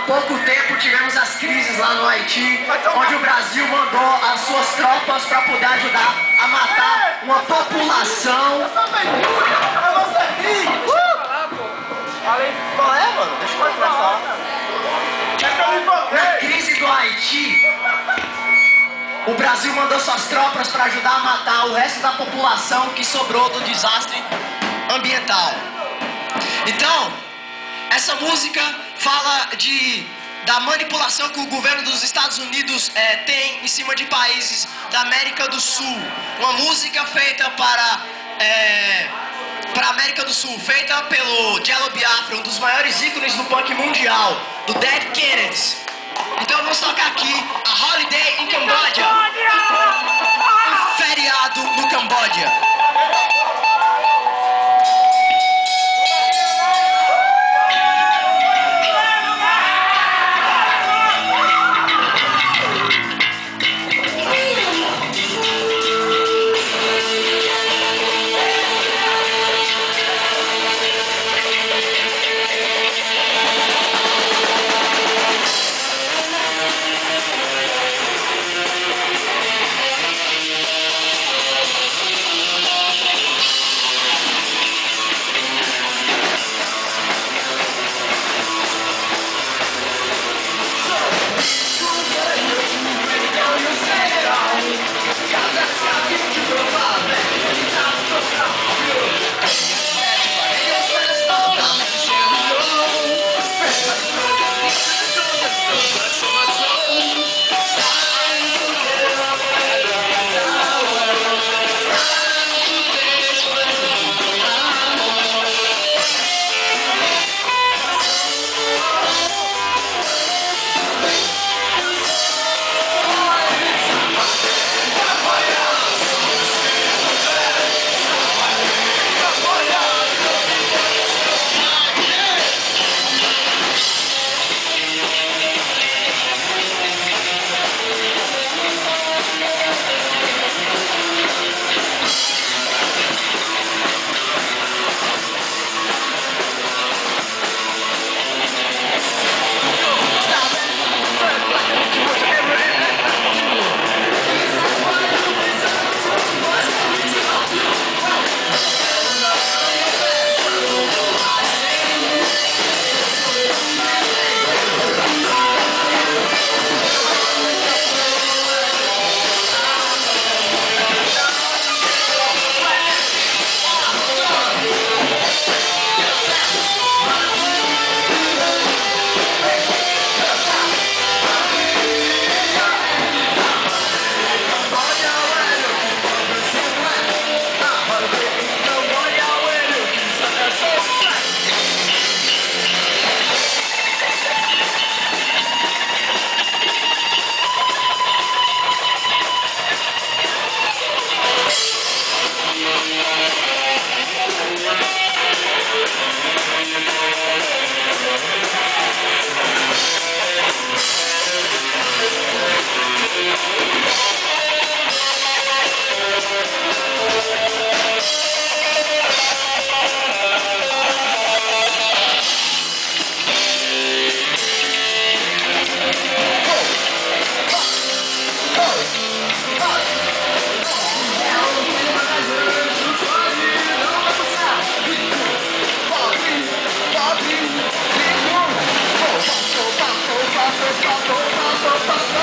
pouco tempo tivemos as crises lá no Haiti, onde o Brasil mandou as suas tropas para poder ajudar a matar uma população. Qual é, mano? Deixa eu falar. Na crise do Haiti, o Brasil mandou suas tropas para ajudar a matar o resto da população que sobrou do desastre ambiental. Então, essa música fala da manipulação que o governo dos Estados Unidos tem em cima de países da América do Sul. Uma música feita para a América do Sul, feita pelo Jello Biafra, um dos maiores ícones do punk mundial, do Dead Kennedys. Então vamos tocar aqui a Holiday in Cambodia, um feriado no Camboja. Stop.